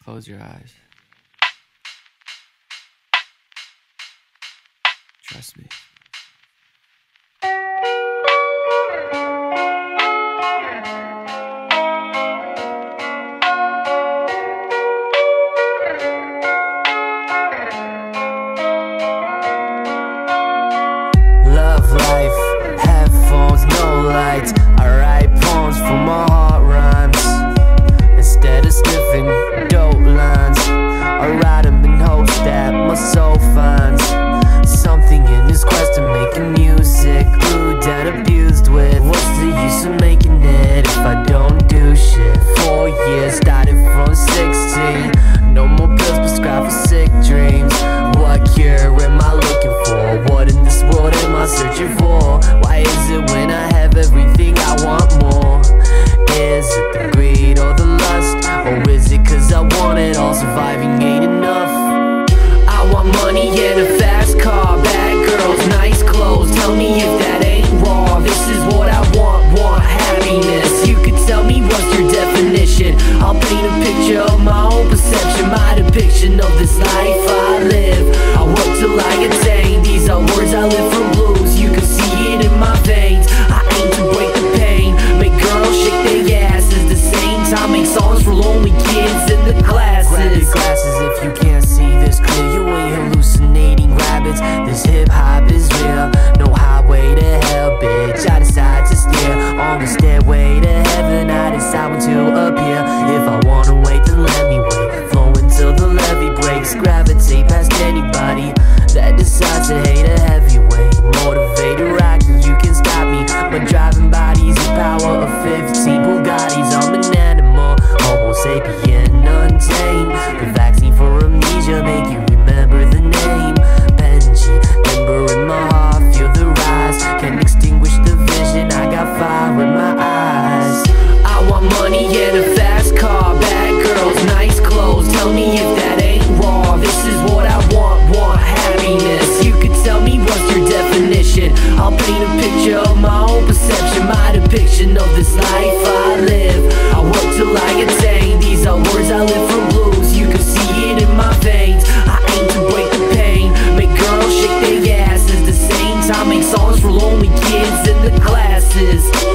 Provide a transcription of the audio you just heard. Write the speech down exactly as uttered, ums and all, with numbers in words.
Close your eyes. Trust me. Love life, headphones, no lights. I write poems for my heart rhymes. Instead of sniffing dope lines, I write them in hopes that my soul finds something in this quest of making music. Glued and abused with. What's the use of making it if I don't do shit? Four years, started from sixteen. No more pills prescribed for sick dreams. What cure am I looking for? What in this world am I searching for? Why is it when I have everything I want more? Is it the greed or the lust? Or is it cause I want it all? Surviving ain't enough. I want money and a fast car, bad girls, nice clothes. Tell me if that ain't wrong. This is what I want, want happiness. You could tell me what's your definition. I'll paint a picture of my own perception, my depiction of this life I live. I work till I attain. These are words I live from blues. You can see it in my veins. I aim to break the pain, make girls shake their asses. The same time make songs for lonely kids in the classes. Grab your glasses if you can't see this clear. You ain't hallucinating rabbits. This hip hop is real. No highway to hell, bitch. I decide to steer on the stairway to heaven. I decide when to appear. If I wanna wait, then let me wait. Flow until the levee breaks. Gravitate past anybody that decides to hate a heavyweight. Motivated rockin', you can stop me. My driving body's the power of fifteen Bugattis. I'm an animal, Homo sapien, untamed. The vaccine for amnesia make you remember the name Benji. Ember in my heart, feel the rise. Can't extinguish the vision, I got fire in my eyes. I want money and a fast car, bad girls, nice clothes. Tell me if that ain't wrong. This is what I want, want happiness. You could tell me what's your definition. I'll paint a picture of my own perception, my depiction of this life I live. I work till I attain. These are words I live from blues. You can see it in my veins. I aim to break the pain, make girls shake their asses. The same time make songs for lonely kids in the classes.